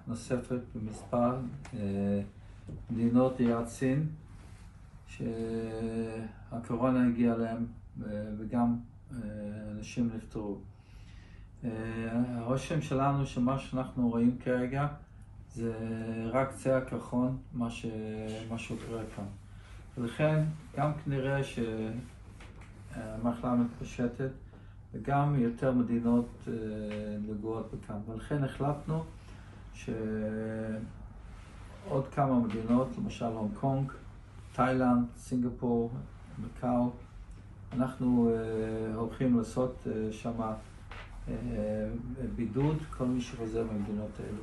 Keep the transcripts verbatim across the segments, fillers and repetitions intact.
נוספת במספר מדינות ליד סין, שהקורונה הגיעה אליהם וגם אנשים נפטרו. הרושם שלנו שמה שאנחנו רואים כרגע זה רק קצה הקרחון, מה ש... מה שקורה כאן. ולכן גם כנראה שהמחלה מתפשטת וגם יותר מדינות נגועות בכאן. ולכן החלטנו שעוד כמה מדינות, למשל הונג קונג, תאילנד, סינגפור, מקאו, אנחנו הולכים לעשות שם בידוד כל מי שחוזר מהמדינות האלה.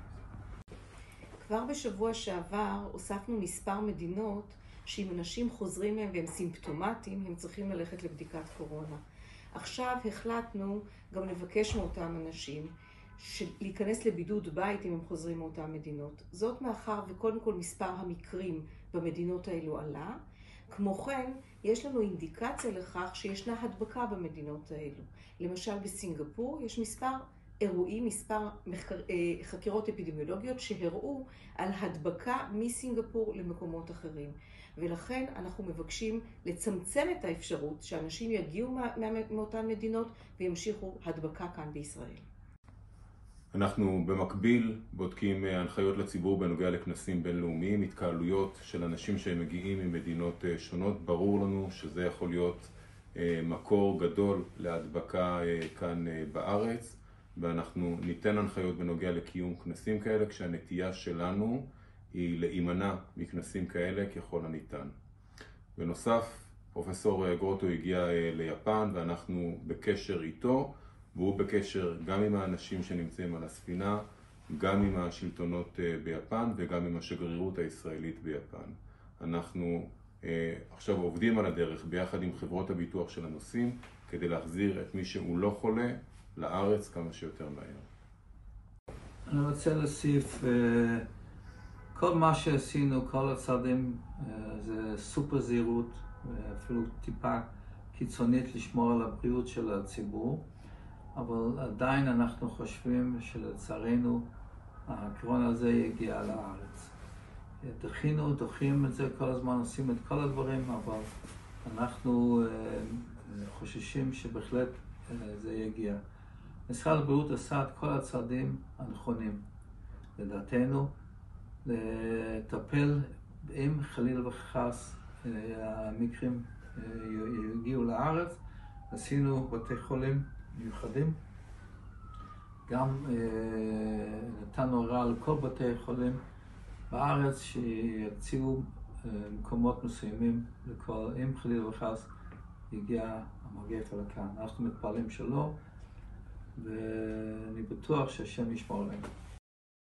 כבר בשבוע שעבר הוספנו מספר מדינות שאם אנשים חוזרים מהם והם סימפטומטיים, הם צריכים ללכת לבדיקת קורונה. עכשיו החלטנו גם לבקש מאותם אנשים להיכנס לבידוד בית אם הם חוזרים מאותן מדינות. זאת מאחר וקודם כל מספר המקרים במדינות האלו עלה. כמו כן, יש לנו אינדיקציה לכך שישנה הדבקה במדינות האלו. למשל בסינגפור יש מספר אירועים, מספר מחקר, חקירות אפידמיולוגיות שהראו על הדבקה מסינגפור למקומות אחרים. ולכן אנחנו מבקשים לצמצם את האפשרות שאנשים יגיעו מאותן מדינות וימשיכו הדבקה כאן בישראל. אנחנו במקביל בודקים הנחיות לציבור בנוגע לכנסים בינלאומיים, התקהלויות של אנשים שמגיעים ממדינות שונות. ברור לנו שזה יכול להיות מקור גדול להדבקה כאן בארץ, ואנחנו ניתן הנחיות בנוגע לקיום כנסים כאלה, כשהנטייה שלנו היא להימנע מכנסים כאלה ככל הניתן. בנוסף, פרופסור גרוטו הגיע ליפן ואנחנו בקשר איתו, והוא בקשר גם עם האנשים שנמצאים על הספינה, גם עם השלטונות ביפן וגם עם השגרירות הישראלית ביפן. אנחנו אה, עכשיו עובדים על הדרך ביחד עם חברות הביטוח של הנוסעים, כדי להחזיר את מי שהוא לא חולה לארץ כמה שיותר מהר. אני רוצה להוסיף, אה, כל מה שעשינו, כל הצעדים, אה, זה סופר זהירות, אפילו טיפה קיצונית לשמור על הבריאות של הציבור. אבל עדיין אנחנו חושבים שלצערנו הקורונה הזה יגיע לארץ. דחינו, דוחים את זה כל הזמן, עושים את כל הדברים, אבל אנחנו חוששים שבהחלט זה יגיע. משרד הבריאות עשה את כל הצעדים הנכונים, לדעתנו, לטפל אם חלילה וחס המקרים יגיעו לארץ. עשינו בתי חולים מיוחדים, גם אה, נתנו הוראה לכל בתי חולים בארץ שיציעו אה, מקומות מסוימים לכל, אם חלילה וחס יגיע המגפה לכאן. אנחנו מתפללים שלא, ואני בטוח שהשם ישמור עלינו.